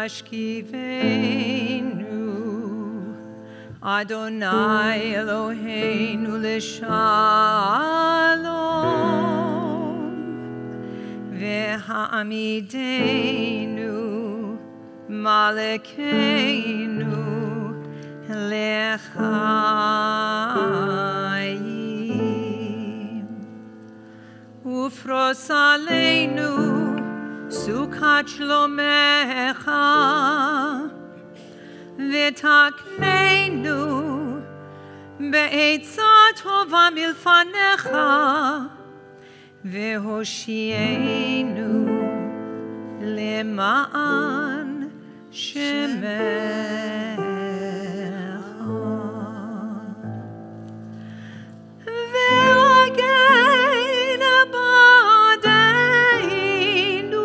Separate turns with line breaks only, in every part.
Hashiveinu Adonai Eloheinu l'shalom V'ha'amideinu Malkeinu l'chaim Ufros aleinu Sukat shlomecha V'takneinu Be'etza tova milfanecha V'hoshienu Lema'an shemecha Ve'agen ba'adeinu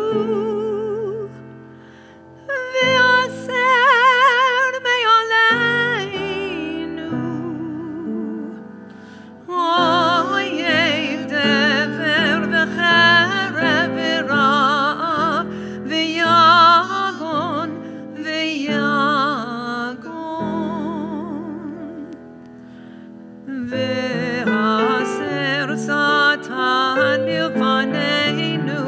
Ve'aser me'aleinu Oyev dever v'cherev v'rav Ve'yagon Ve'aser Satan milfaneinu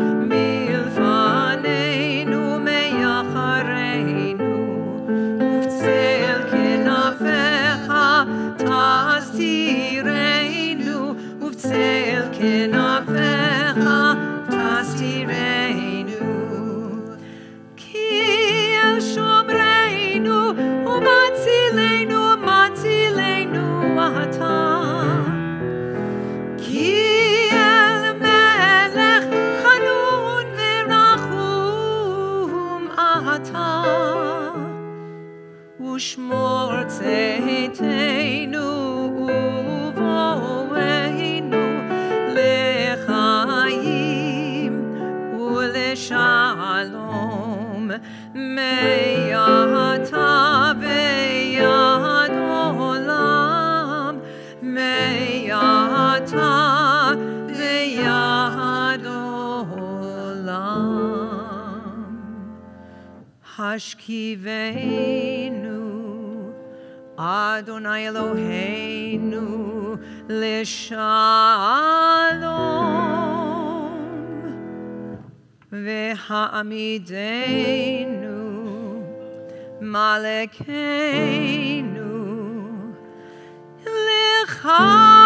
me'achareinu Ufzel kenafecha tastirenu Ufzel kenafecha tastirenu Ki el shomreinu umatzilenu ata Ki el melech chanun v'rachum ata Ushmor tzeiteinu uvoeinu lechayim uleshalom me'ata ve'yad olam me'ata ve'yad olam Hashiveinu Adonai Eloheinu l'shalom V'ha'amideinu Malkeinu l'chaim